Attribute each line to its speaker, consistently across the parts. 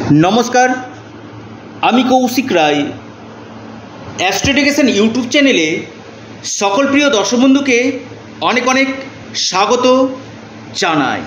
Speaker 1: नमस्कार आमी Kaushik Roy astro education YouTube चैनेले सकल प्रिय दर्शक बंधु के अनेक अनेक स्वागत जानाई।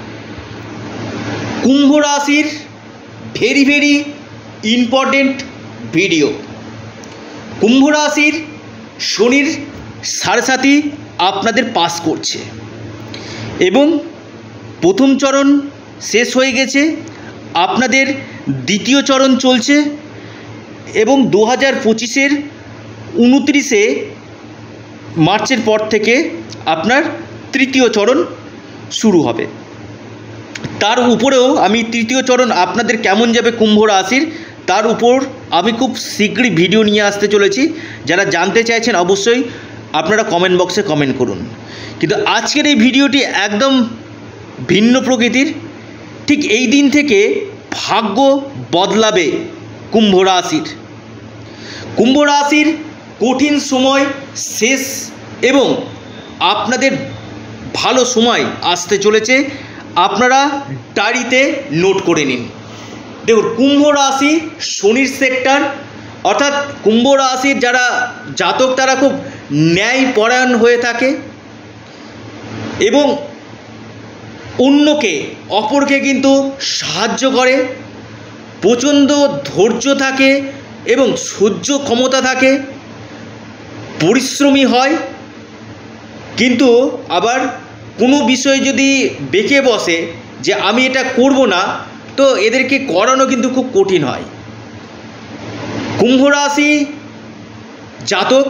Speaker 1: कुम्भ राशिर भेरी इम्पोर्टेंट भिडियो। कुम्भ राशिर शनिर साढ़े साथी आपनादेर पास करछे एबं प्रथम चरण शेष हो गेछे, आपनादेर द्वितीय चरण चलছে এবং 2025-এর 29শে মার্চের পর থেকে আপনার তৃতীয় চরণ শুরু হবে। তার উপরেও আমি তৃতীয় চরণ আপনাদের কেমন যাবে কুম্ভ রাশির তার উপর আমি খুব শীঘ্রই ভিডিও নিয়ে আসতে চলেছি। যারা জানতে চাইছেন অবশ্যই আপনারা কমেন্ট বক্সে কমেন্ট করুন। কিন্তু আজকের এই ভিডিওটি একদম ভিন্ন প্রকৃতির। ঠিক এই দিন থেকে ভাগ্য বদলাবে কুম্ভ রাশির। কুম্ভ রাশির কঠিন সময় শেষ এবং আপনাদের ভালো সময় আসতে চলেছে, আপনারা ডায়েরিতে নোট করে নিন। দেখুন, কুম্ভ রাশি শনির সেক্টর, অর্থাৎ কুম্ভ রাশির যারা জাতক তারা খুব ন্যায়পরায়ণ হয়ে থাকে এবং অন্যকে অপরকে কিন্তু সাহায্য করে, প্রচণ্ড ধৈর্য থাকে এবং সহ্য ক্ষমতা থাকে, পরিশ্রমী হয়। কিন্তু আবার কোনো বিষয় যদি বেঁকে বসে যে আমি এটা করব না, তো এদেরকে করানো কিন্তু খুব কঠিন হয়। কুম্ভ রাশি জাতক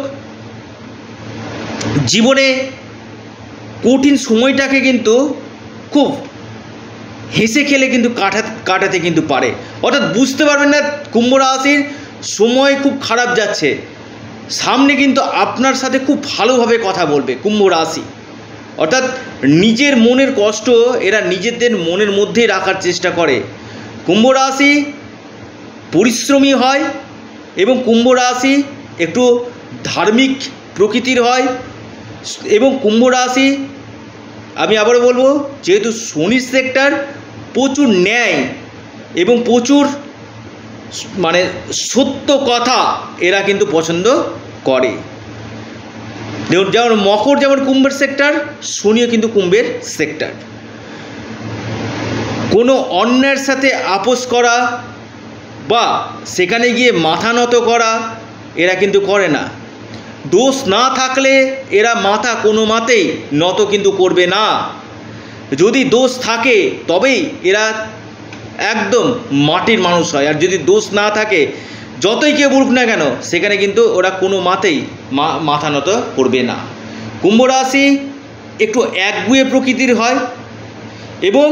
Speaker 1: জীবনে কঠিন সময়টাকে কিন্তু খুব হেসে খেলে কিন্তু কাটাতে কিন্তু পারে। অর্থাৎ বুঝতে পারবেন না কুম্ভ রাশির সময় খুব খারাপ যাচ্ছে, সামনে কিন্তু আপনার সাথে খুব ভালোভাবে কথা বলবে কুম্ভ রাশি। অর্থাৎ নিজের মনের কষ্ট এরা নিজেদের মনের মধ্যেই রাখার চেষ্টা করে। কুম্ভ রাশি পরিশ্রমী হয় এবং কুম্ভ রাশি একটু ধার্মিক প্রকৃতির হয় এবং কুম্ভ রাশি আমি আবারও বলবো, যেহেতু শনির সেক্টর, প্রচুর ন্যায় এবং প্রচুর মানে সত্য কথা এরা কিন্তু পছন্দ করে। যেমন মকর যেমন কুম্ভের সেক্টর, শনিও কিন্তু কুম্ভের সেক্টর। কোনো অন্যায়ের সাথে আপোষ করা বা সেখানে গিয়ে মাথা নত করা এরা কিন্তু করে না। দোষ না থাকলে এরা মাথা কোনো মতেই নত কিন্তু করবে না। যদি দোষ থাকে তবেই এরা একদম মাটির মানুষ হয়, আর যদি দোষ না থাকে যতই কেউ বলুক না কেন সেখানে কিন্তু ওরা কোনো মতেই মাথা নত করবে না। কুম্ভ রাশি একটু একগুঁয়ে প্রকৃতির হয় এবং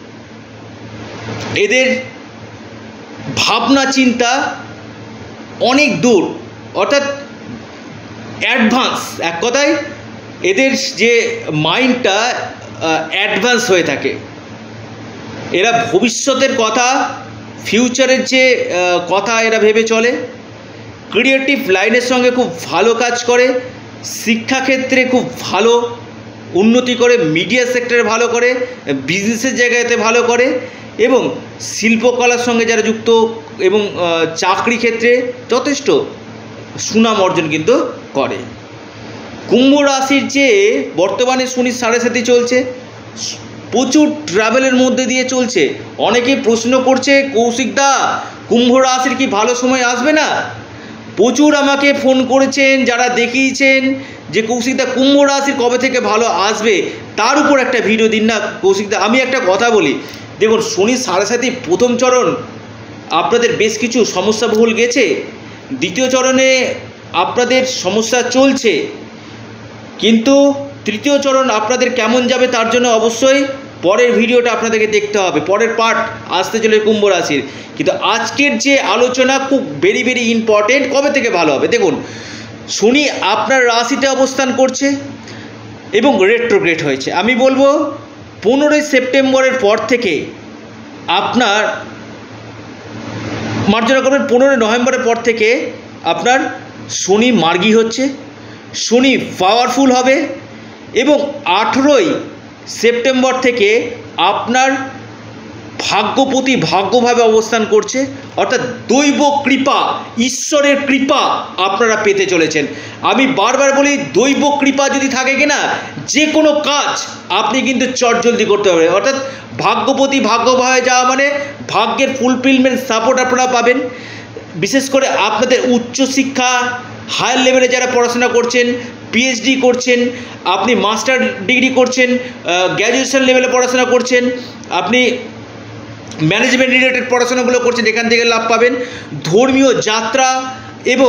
Speaker 1: এদের ভাবনা চিন্তা অনেক দূর, অর্থাৎ অ্যাডভান্স। এক কথায় এদের যে মাইন্ডটা অ্যাডভান্স হয়ে থাকে। এরা ভবিষ্যতের কথা, ফিউচারের যে কথা এরা ভেবে চলে। ক্রিয়েটিভ লাইনের সঙ্গে খুব ভালো কাজ করে, শিক্ষাক্ষেত্রে খুব ভালো উন্নতি করে, মিডিয়া সেক্টরে ভালো করে, বিজনেসের জায়গাতে ভালো করে এবং শিল্পকলার সঙ্গে যারা যুক্ত এবং চাকরি ক্ষেত্রে যথেষ্ট সুনাম অর্জন কিন্তু করে। কুম্ভ রাশির যে বর্তমানে শনির সাড়ে সাথে চলছে, প্রচুর ট্রাভেলের মধ্যে দিয়ে চলছে। অনেকে প্রশ্ন করছে, কৌশিকদা কুম্ভ রাশির কি ভালো সময় আসবে না? প্রচুর আমাকে ফোন করেছেন যারা দেখিয়েছেন যে কৌশিকদা কুম্ভ রাশির কবে থেকে ভালো আসবে, তার উপর একটা ভিডিও দিন না কৌশিকদা। আমি একটা কথা বলি, দেখুন শনির সাড়ে সাথে প্রথম চরণ আপনাদের বেশ কিছু সমস্যা বহুল গেছে, দ্বিতীয় চরণে আপনাদের সমস্যা চলছে, কিন্তু তৃতীয় চরণ আপনাদের কেমন যাবে তার জন্য অবশ্যই পরের ভিডিওটা আপনাদেরকে দেখতে হবে। পরের পার্ট আসতে চলে কুম্ভ রাশির। কিন্তু আজকের যে আলোচনা খুব ভেরি ইম্পর্টেন্ট। কবে থেকে ভালো হবে? দেখুন, শনি আপনার রাশিতে অবস্থান করছে এবং রেট্রোগ্রেড হয়েছে। আমি বলবো 15ই সেপ্টেম্বরের পর থেকে আপনার মার্জনা করবেন, 15ই নভেম্বরের পর থেকে আপনার শনি মার্গী হচ্ছে, শনি পাওয়ারফুল হবে এবং 18ই সেপ্টেম্বর থেকে আপনার ভাগ্যপতি ভাগ্যভাবে অবস্থান করছে, অর্থাৎ দৈব কৃপা, ঈশ্বরের কৃপা আপনারা পেতে চলেছেন। আমি বারবার বলি, দৈব কৃপা যদি থাকে কিনা যে কোনো কাজ আপনি কিন্তু চটজলদি করতে পারবেন। অর্থাৎ ভাগ্যপতি ভাগ্যভাবে যাওয়া মানে ভাগ্যের ফুলফিলমেন্ট সাপোর্ট আপনারা পাবেন। বিশেষ করে আপনাদের উচ্চশিক্ষা, হায়ার লেভেলে যারা পড়াশোনা করছেন, পিএইচডি করছেন, আপনি মাস্টার ডিগ্রি করছেন, গ্র্যাজুয়েশন লেভেলে পড়াশোনা করছেন, আপনি ম্যানেজমেন্ট রিলেটেড পড়াশোনাগুলো করছেন, এখান থেকে লাভ পাবেন। ধর্মীয় যাত্রা এবং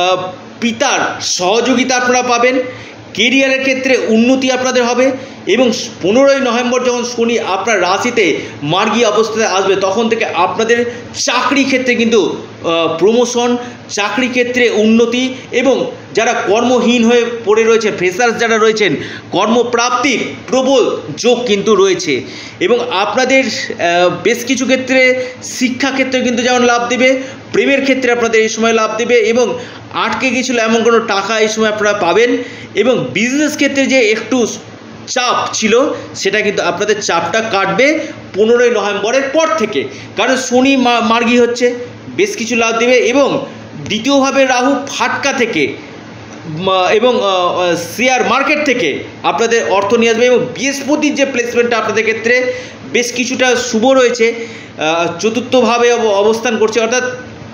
Speaker 1: পিতার সহযোগিতা আপনারা পাবেন। কেরিয়ারের ক্ষেত্রে উন্নতি আপনাদের হবে এবং 15ই নভেম্বর যখন শনি আপনার রাশিতে মার্গী অবস্থায় আসবে তখন থেকে আপনাদের চাকরি ক্ষেত্রে কিন্তু প্রমোশন, চাকরি ক্ষেত্রে উন্নতি এবং যারা কর্মহীন হয়ে পড়ে রয়েছে, ফ্রেশার্স যারা রয়েছেন, কর্মপ্রাপ্তির প্রবল যোগ কিন্তু রয়েছে। এবং আপনাদের বেশ কিছু ক্ষেত্রে শিক্ষাক্ষেত্রে কিন্তু যেমন লাভ দেবে, প্রেমের ক্ষেত্রে আপনাদের এই সময় লাভ দেবে এবং আটকে গিয়েছিল এমন কোনো টাকা এই সময় আপনারা পাবেন। এবং বিজনেস ক্ষেত্রে যে একটু চাপ ছিল সেটা কিন্তু আপনাদের চাপটা কাটবে 15ই নভেম্বরের পর থেকে, কারণ শনি মার্গী হচ্ছে, বেশ কিছু লাভ দেবে। এবং দ্বিতীয়ভাবে রাহু ফাটকা থেকে এবং শেয়ার মার্কেট থেকে আপনাদের অর্থ নিয়ে আসবে। এবং বৃহস্পতির যে প্লেসমেন্টটা আপনাদের ক্ষেত্রে বেশ কিছুটা শুভ রয়েছে, চতুর্থভাবে অবস্থান করছে, অর্থাৎ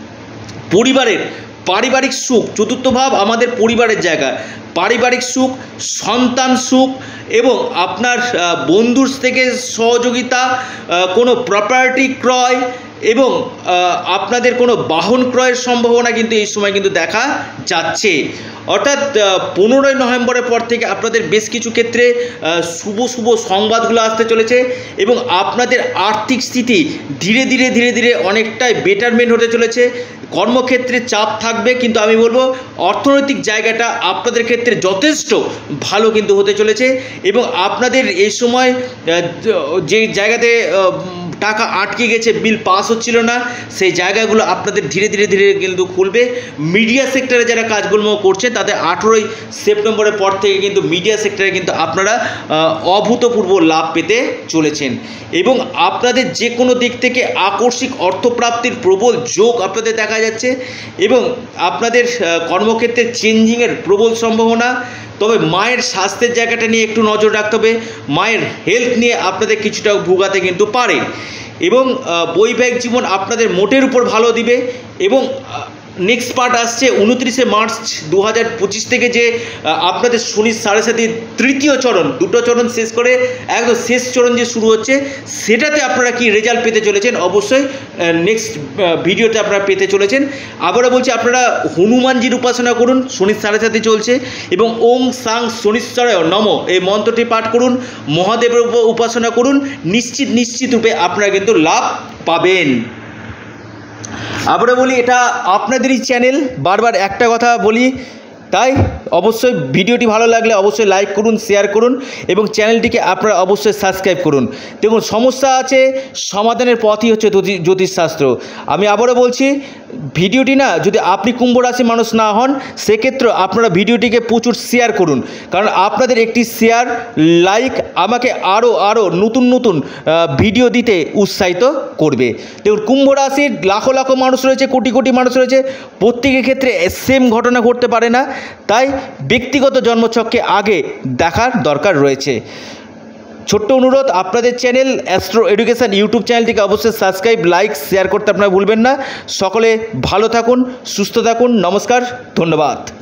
Speaker 1: পরিবারের পারিবারিক সুখ। চতুর্থ ভাব আমাদের পরিবারের জায়গা, পারিবারিক সুখ, সন্তান সুখ এবং আপনার বন্ধুর থেকে সহযোগিতা, কোনো প্রপার্টি ক্রয় এবং আপনাদের কোনো বাহন ক্রয়ের সম্ভাবনা কিন্তু এই সময় কিন্তু দেখা যাচ্ছে। অর্থাৎ 15ই নভেম্বরের পর থেকে আপনাদের বেশ কিছু ক্ষেত্রে শুভ শুভ সংবাদগুলো আসতে চলেছে এবং আপনাদের আর্থিক স্থিতি ধীরে ধীরে ধীরে ধীরে অনেকটাই বেটারমেন্ট হতে চলেছে। কর্মক্ষেত্রে চাপ থাকবে, কিন্তু আমি বলবো অর্থনৈতিক জায়গাটা আপনাদের ক্ষেত্রে যথেষ্ট ভালো কিন্তু হতে চলেছে। এবং আপনাদের এই সময় যে জায়গাতে টাকা আটকে গেছে, বিল পাস হচ্ছিল না, সেই জায়গাগুলো আপনাদের ধীরে ধীরে ধীরে কিন্তু খুলবে। মিডিয়া সেক্টরে যারা কাজগুলো করছে তাদের 18ই সেপ্টেম্বরের পর থেকে কিন্তু মিডিয়া সেক্টরে কিন্তু আপনারা অভূতপূর্ব লাভ পেতে চলেছেন। এবং আপনাদের যে কোনো দিক থেকে আকস্মিক অর্থপ্রাপ্তির প্রবল যোগ আপনাদের দেখা যাচ্ছে এবং আপনাদের কর্মক্ষেত্রে চেঞ্জিংয়ের প্রবল সম্ভাবনা। তবে মায়ের স্বাস্থ্যের জায়গাটা নিয়ে একটু নজর রাখতে হবে, মায়ের হেলথ নিয়ে আপনাদের কিছুটা ভোগাতে কিন্তু পারে। এবং বৈবাহিক জীবন আপনাদের মোটের উপর ভালো দিবে। এবং নেক্সট পার্ট আসছে 29শে মার্চ 2025 থেকে, যে আপনাদের শনির সাড়ে সাথে তৃতীয় চরণ, দুটো চরণ শেষ করে একদম শেষ চরণ যে শুরু হচ্ছে, সেটাতে আপনারা কি রেজাল্ট পেতে চলেছেন অবশ্যই নেক্সট ভিডিওতে আপনারা পেতে চলেছেন। আবারও বলছি, আপনারা হনুমানজির উপাসনা করুন, শনির সাড়ে সাথে চলছে, এবং ওং সাং শনিশ্চরায় নম এই মন্ত্রটি পাঠ করুন, মহাদেবের উপাসনা করুন, নিশ্চিত রূপে আপনারা কিন্তু লাভ পাবেন। আবারও বলি, এটা আপনাদেরই চ্যানেল, বারবার একটা কথা বলি, তাই অবশ্যই ভিডিওটি ভালো লাগলে অবশ্যই লাইক করুন, শেয়ার করুন এবং চ্যানেলটিকে আপনারা অবশ্যই সাবস্ক্রাইব করুন। দেখুন, সমস্যা আছে, সমাধানের পথই হচ্ছে জ্যোতিষশাস্ত্র। আমি আবারও বলছি, ভিডিওটি না, যদি আপনি কুম্ভ রাশি মানুষ না হন সেক্ষেত্রে আপনারা ভিডিওটিকে প্রচুর শেয়ার করুন, কারণ আপনাদের একটি শেয়ার, লাইক আমাকে আরও নতুন ভিডিও দিতে উৎসাহিত করবে। দেখুন, কুম্ভ রাশির লাখো মানুষ রয়েছে, কোটি মানুষ রয়েছে, প্রত্যেকের ক্ষেত্রে সেম ঘটনা ঘটতে পারে না, তাই ব্যক্তিগত জন্মছককে আগে দেখার দরকার রয়েছে। ছোট্ট অনুরোধ, আপনাদের চ্যানেল অ্যাস্ট্রো এডুকেশন ইউটিউব চ্যানেলটিকে অবশ্যই সাবস্ক্রাইব, লাইক, শেয়ার করতে আপনারা ভুলবেন না। সকলে ভালো থাকুন, সুস্থ থাকুন, নমস্কার, ধন্যবাদ।